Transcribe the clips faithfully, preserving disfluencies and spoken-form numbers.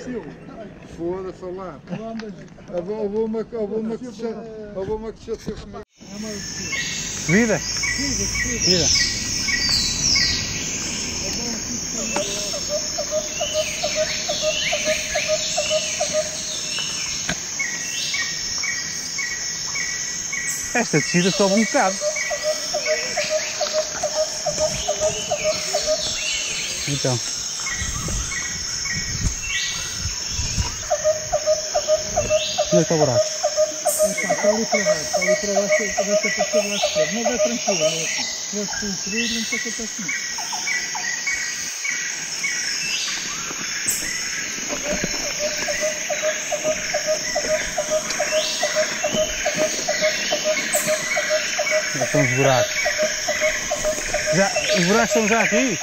desceu. Foda-se lá. Houve uma, houve uma que se houve uma que se chateou comigo. Subida? Subida. Esta descida sobe um bocado. Então. Onde está o buraco? Está ali para baixo, está ali para baixo, vai ser para ser lá de fora. Mas é tranquilo, é assim. Se fosse construir, não se acontece nada. Já estão os buracos. Já, os buracos estão já aqui?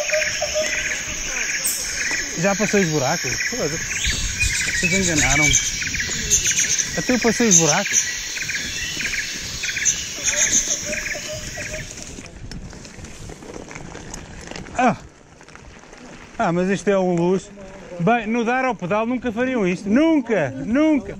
Já passei os buracos? Vocês enganaram-me. Até eu passei os buracos. Ah, ah mas isto é um luxo. Bem, no dar ao pedal nunca fariam isto. Nunca, nunca.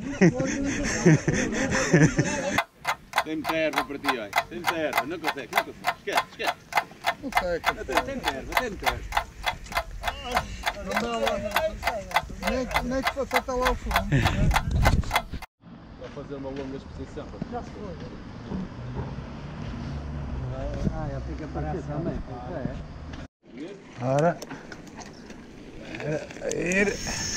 Tem muita erva para ti, olha. Tem muita erva. Não consegue, não consegue. Esquece, esquece. Não sei. Tem muita erva, tem muita erva. Não dá lá. Nem, nem que fosse até lá ao fundo. Vai fazer uma longa exposição. Já foi. Ah, ele tem que aparecer também. É. Ora. A ir.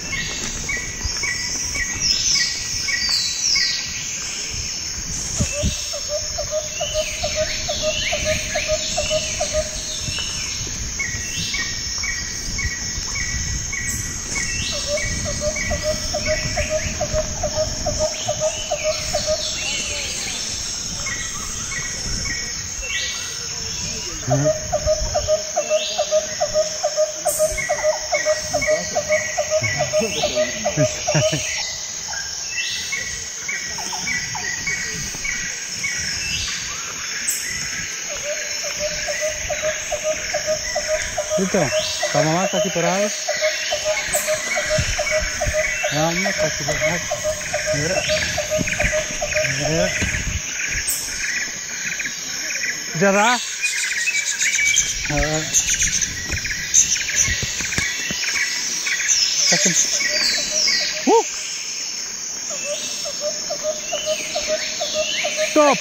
Então, calma lá, está aqui parado. Calma, está aqui parado. Agora. Agora. Já dá? Agora. Está aqui. Uh! Top!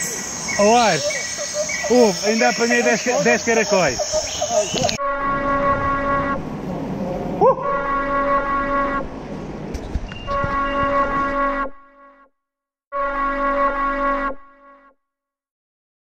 Oh, ar! Uh, ainda apanhei dez caracóis.